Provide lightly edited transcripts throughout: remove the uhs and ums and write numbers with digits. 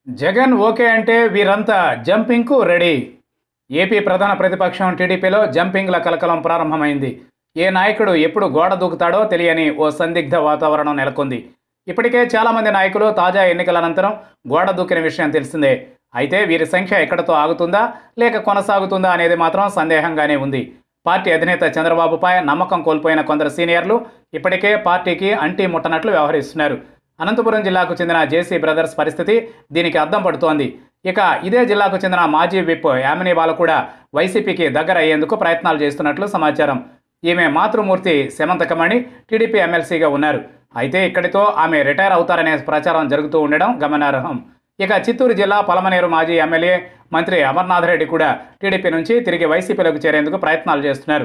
Jagan okay అంటే వీరంతా జంపింగ్కు ready. AP ప్రధాన ప్రతిపక్షం టీడీపీలో జంపింగ్ల కలకలం ప్రారంభమైంది. ఏ నాయకుడు ఎప్పుడు గోడ దూకుతాడో తెలియని ఓ సందిగ్ధ వాతావరణం నెలకొంది. ఇప్పటికే చాలామంది నాయకులు తాజా ఎన్నికల అనంతరం గోడ దూకిన విషయం తెలిసిందే. అయితే వీరి సంఖ్య ఎక్కడితో ఆగుతుందా లేక కొనసాగుతుందా అనేది మాత్రం సందేహంగానే ఉంది. పార్టీ అధినేత చంద్రబాబుపై నమ్మకం కోల్పోయిన కొందరు సీనియర్లు ఇప్పటికే పార్టీకి అంటీ ముట్టనట్లు వ్యవహరిస్తున్నారు. అనంతపురం జిల్లాకు చెందిన జేసీ బ్రదర్స్ పరిస్థితి దీనికి అద్దం పడుతోంది. ఇక ఇదే జిల్లాకు చెందిన మాజీ విప్ యామిని బాల కూడా వైసీపీకి దగ్గర అయ్యేందుకు ప్రయత్నాలు చేస్తున్నట్లు సమాచారం. ఈమె మాతృమూర్తి సెమంతకమణి టీడీపీ ఎమ్మెల్సీగా ఉన్నారు. అయితే ఇక్కడితో ఆమె రిటైర్ అవుతారనే ప్రచారం జరుగుతూ ఉండడం గమనార్హం. ఇక చిత్తూరు జిల్లా పలమనేరు మాజీ ఎమ్మెల్యే మంత్రి అమర్నాథ్ రెడ్డి కూడా టీడీపీ నుంచి తిరిగి వైసీపీలోకి చేరేందుకు ప్రయత్నాలు చేస్తున్నారు.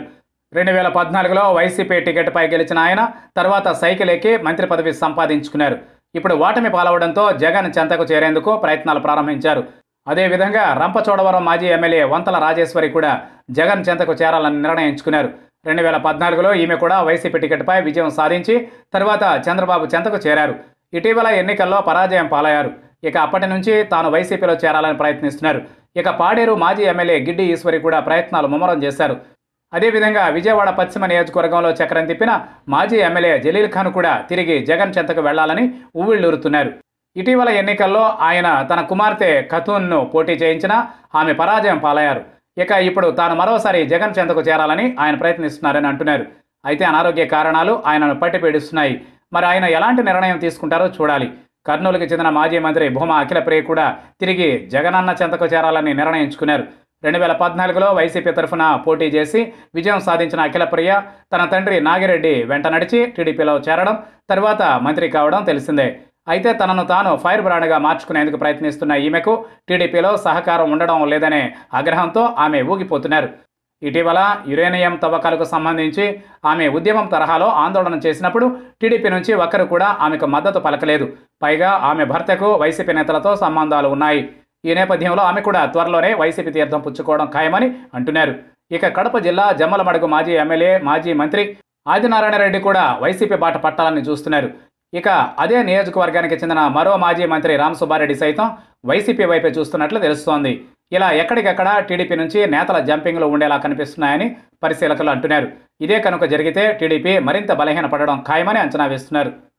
2014లో వైసీపీ టికెట్పై గెలిచిన ఆయన తర్వాత సైకిల్ ఎక్కి మంత్రి పదవి సంపాదించుకున్నారు. ఇప్పుడు ఓటమి పాలవడంతో జగన్ చెంతకు చేరేందుకు ప్రయత్నాలు ప్రారంభించారు. అదేవిధంగా రంపచోడవరం మాజీ ఎమ్మెల్యే వంతల రాజేశ్వరి కూడా జగన్ చెంతకు చేరాలని నిర్ణయించుకున్నారు. 2014లో ఈమె కూడా వైసీపీ టికెట్పై విజయం సాధించి తర్వాత చంద్రబాబు చెంతకు చేరారు. ఇటీవల ఎన్నికల్లో పరాజయం పాలయ్యారు. ఇక అప్పటి నుంచి తాను వైసీపీలో చేరాలని ప్రయత్నిస్తున్నారు. ఇక పాడేరు మాజీ ఎమ్మెల్యే గిడ్డి ఈశ్వరి కూడా ప్రయత్నాలు ముమ్మరం చేశారు. అదేవిధంగా విజయవాడ పశ్చిమ నియోజకవర్గంలో చక్రం తిప్పిన మాజీ ఎమ్మెల్యే జలీల్ ఖాన్ కూడా తిరిగి జగన్ చెంతకు వెళ్లాలని ఉవ్విళ్లూరుతున్నారు. ఇటీవల ఎన్నికల్లో ఆయన తన కుమార్తె ఖతూన్ను పోటీ చేయించినా ఆమె పరాజయం పాలయ్యారు. ఇక ఇప్పుడు తాను మరోసారి జగన్ చెంతకు చేరాలని ఆయన ప్రయత్నిస్తున్నారని అంటున్నారు. అయితే అనారోగ్య కారణాలు ఆయనను పట్టిపీడిస్తున్నాయి. మరి ఆయన ఎలాంటి నిర్ణయం తీసుకుంటారో చూడాలి. కర్నూలుకి చెందిన మాజీ మంత్రి భూమా అఖిలప్రియ కూడా తిరిగి జగనన్న చెంతకు చేరాలని నిర్ణయించుకున్నారు. 2014లో వైసీపీ తరఫున పోటీ చేసి విజయం సాధించిన అఖిలప్రియ తన తండ్రి నాగిరెడ్డి వెంట నడిచి టీడీపీలో చేరడం, తర్వాత మంత్రి కావడం తెలిసిందే. అయితే తనను తాను ఫైర్ బ్రాండ్గా మార్చుకునేందుకు ప్రయత్నిస్తున్న ఈమెకు టీడీపీలో సహకారం ఉండడం లేదనే ఆగ్రహంతో ఆమె ఊగిపోతున్నారు. ఇటీవల యురేనియం తవ్వకాలకు సంబంధించి ఆమె ఉద్యమం తరహాలో ఆందోళన చేసినప్పుడు టీడీపీ నుంచి ఒక్కరు కూడా ఆమెకు మద్దతు పలకలేదు. పైగా ఆమె భర్తకు వైసీపీ నేతలతో సంబంధాలు ఉన్నాయి. ఈ నేపథ్యంలో ఆమె కూడా త్వరలోనే వైసీపీ తీర్థం పుచ్చుకోవడం ఖాయమని అంటున్నారు. ఇక కడప జిల్లా జమ్మలమడుగు మాజీ ఎమ్మెల్యే మాజీ మంత్రి ఆదినారాయణ రెడ్డి కూడా వైసీపీ బాట పట్టాలని చూస్తున్నారు. ఇక అదే నియోజకవర్గానికి చెందిన మరో మాజీ మంత్రి రామసుబ్బారెడ్డి సైతం వైసీపీ వైపే చూస్తున్నట్లు తెలుస్తోంది. ఇలా ఎక్కడికక్కడ టీడీపీ నుంచి నేతల జంపింగ్లు ఉండేలా కనిపిస్తున్నాయని పరిశీలకులు అంటున్నారు. ఇదే కనుక జరిగితే టీడీపీ మరింత బలహీనపడడం ఖాయమని అంచనా వేస్తున్నారు.